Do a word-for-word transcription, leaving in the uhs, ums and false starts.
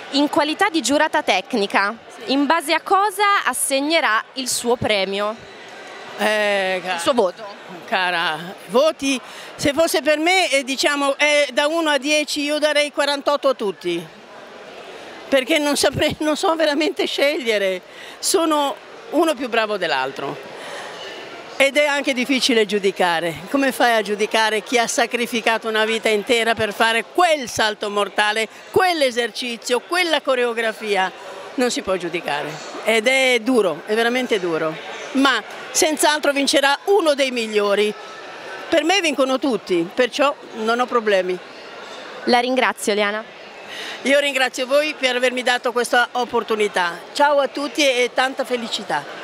In qualità di giurata tecnica, sì. In base a cosa assegnerà il suo premio? Eh, il suo voto? Cara, voti, se fosse per me, eh, diciamo, eh, da uno a dieci io darei quarantotto a tutti, perché non, saprei, non so veramente scegliere, sono uno più bravo dell'altro. Ed è anche difficile giudicare. Come fai a giudicare chi ha sacrificato una vita intera per fare quel salto mortale, quell'esercizio, quella coreografia? Non si può giudicare. Ed è duro, è veramente duro. Ma senz'altro vincerà uno dei migliori. Per me vincono tutti, perciò non ho problemi. La ringrazio, Liana. Io ringrazio voi per avermi dato questa opportunità. Ciao a tutti e tanta felicità.